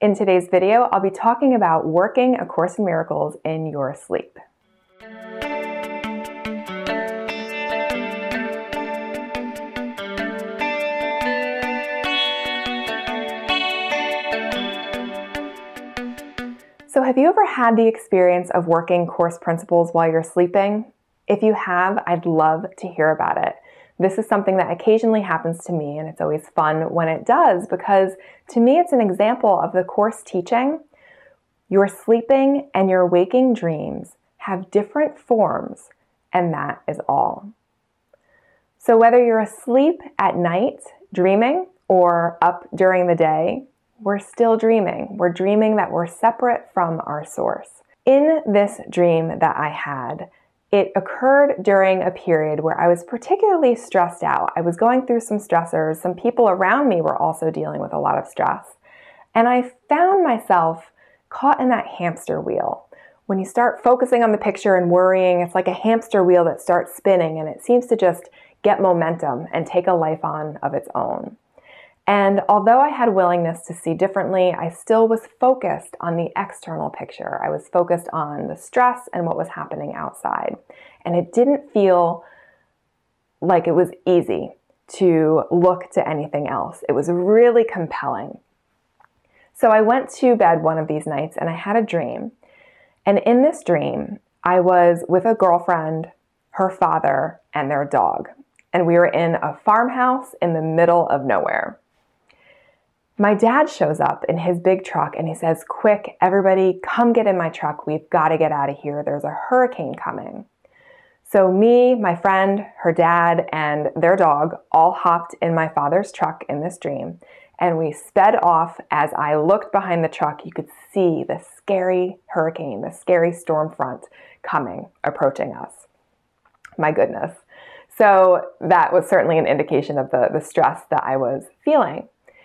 In today's video, I'll be talking about working A Course in Miracles in your sleep. So have you ever had the experience of working Course principles while you're sleeping? If you have, I'd love to hear about it. This is something that occasionally happens to me, and it's always fun when it does, because to me it's an example of the Course teaching. Your sleeping and your waking dreams have different forms, and that is all. So whether you're asleep at night dreaming or up during the day, we're still dreaming. We're dreaming that we're separate from our source. In this dream that I had, it occurred during a period where I was particularly stressed out. I was going through some stressors. Some people around me were also dealing with a lot of stress. And I found myself caught in that hamster wheel. When you start focusing on the picture and worrying, it's like a hamster wheel that starts spinning, and it seems to just get momentum and take a life on of its own. And although I had willingness to see differently, I still was focused on the external picture. I was focused on the stress and what was happening outside. And it didn't feel like it was easy to look to anything else. It was really compelling. So I went to bed one of these nights and I had a dream. And in this dream, I was with a girlfriend, her father, and their dog. And we were in a farmhouse in the middle of nowhere. My dad shows up in his big truck and he says, "Quick, everybody come get in my truck. We've got to get out of here. There's a hurricane coming." So me, my friend, her dad, and their dog all hopped in my father's truck in this dream. And we sped off. As I looked behind the truck, you could see the scary hurricane, the scary storm front coming, approaching us. My goodness. So that was certainly an indication of the stress that I was feeling.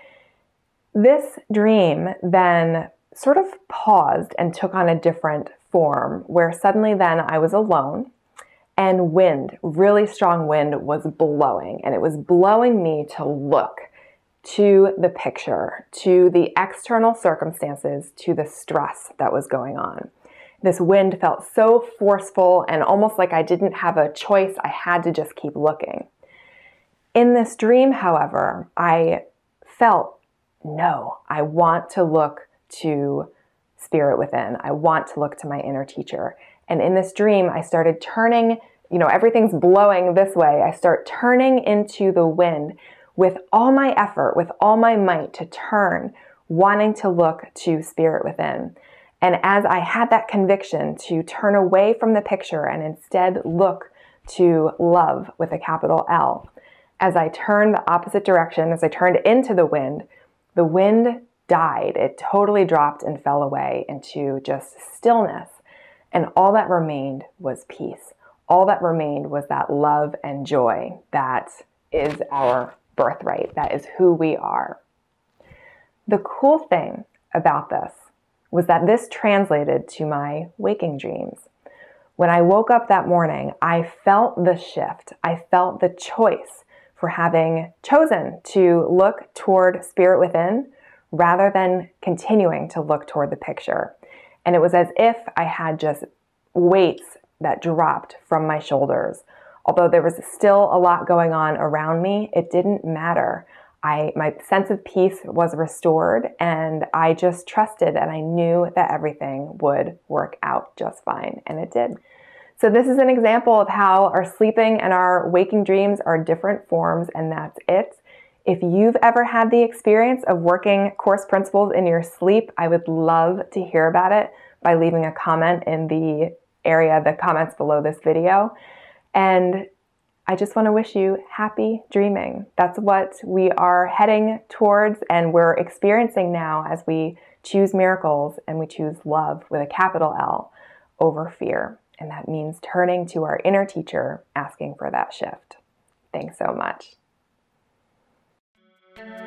This dream then sort of paused and took on a different form, where suddenly then I was alone and wind, really strong wind, was blowing, and it was blowing me to look to the picture, to the external circumstances, to the stress that was going on. This wind felt so forceful and almost like I didn't have a choice. I had to just keep looking. In this dream, however, I felt, no, I want to look to spirit within. I want to look to my inner teacher. And in this dream, I started turning, everything's blowing this way. I start turning into the wind with all my effort, with all my might to turn, wanting to look to spirit within. And as I had that conviction to turn away from the picture and instead look to love with a capital L, as I turned the opposite direction, as I turned into the wind died. It totally dropped and fell away into just stillness. And all that remained was peace. All that remained was that love and joy that is our birthright. That is who we are. The cool thing about this was that this translated to my waking dreams. When I woke up that morning, I felt the shift. I felt the choice for having chosen to look toward spirit within rather than continuing to look toward the picture. And it was as if I had just weights that dropped from my shoulders. Although there was still a lot going on around me, it didn't matter. My sense of peace was restored, and I just trusted, and I knew that everything would work out just fine, and it did. So this is an example of how our sleeping and our waking dreams are different forms, and that's it. If you've ever had the experience of working Course principles in your sleep, I would love to hear about it by leaving a comment in the area, the comments below this video. And I just want to wish you happy dreaming. That's what we are heading towards and we're experiencing now as we choose miracles and we choose love with a capital L over fear. And that means turning to our inner teacher, asking for that shift. Thanks so much.